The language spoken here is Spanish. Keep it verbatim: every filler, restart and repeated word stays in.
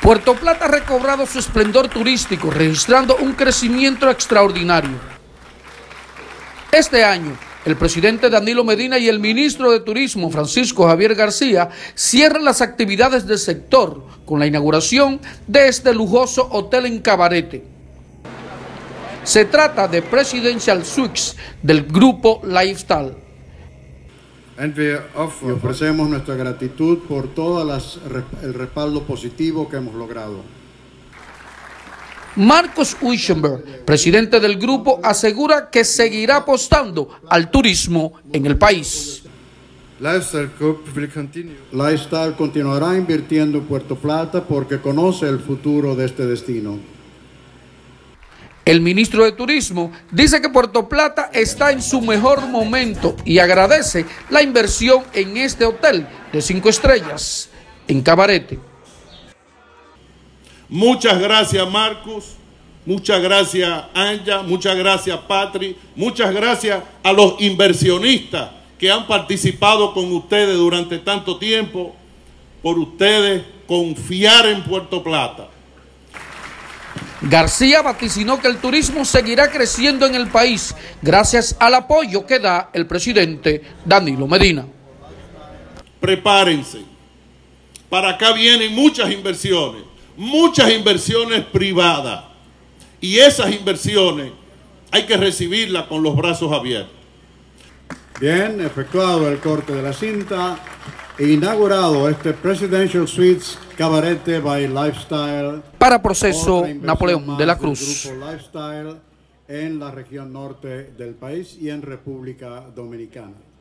Puerto Plata ha recobrado su esplendor turístico, registrando un crecimiento extraordinario. Este año, el presidente Danilo Medina y el ministro de Turismo, Francisco Javier García, cierran las actividades del sector con la inauguración de este lujoso hotel en Cabarete. Se trata de Presidential Suites del grupo Lifestyle. Y ofrecemos nuestra gratitud por todo las, el respaldo positivo que hemos logrado. Marcos Uischenberg, presidente del grupo, asegura que seguirá apostando al turismo en el país. Lifestyle continuará invirtiendo en Puerto Plata porque conoce el futuro de este destino. El ministro de Turismo dice que Puerto Plata está en su mejor momento y agradece la inversión en este hotel de cinco estrellas en Cabarete. Muchas gracias, Marcos. Muchas gracias, Anja. Muchas gracias, Patri. Muchas gracias a los inversionistas que han participado con ustedes durante tanto tiempo, por ustedes confiar en Puerto Plata. García vaticinó que el turismo seguirá creciendo en el país gracias al apoyo que da el presidente Danilo Medina. Prepárense. Para acá vienen muchas inversiones, muchas inversiones privadas. Y esas inversiones hay que recibirlas con los brazos abiertos. Bien, efectuado el corte de la cinta, inaugurado este Presidential Suites Cabarete by Lifestyle. Para Proceso, Napoleón de la Cruz. Grupo Lifestyle en la región norte del país y en República Dominicana.